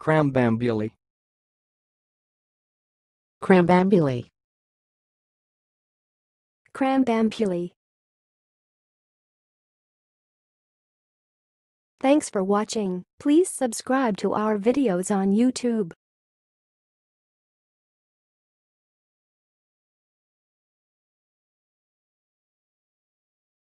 crambambuli, crambambuli, crambambuli. Thanks for watching. Please subscribe to our videos on YouTube.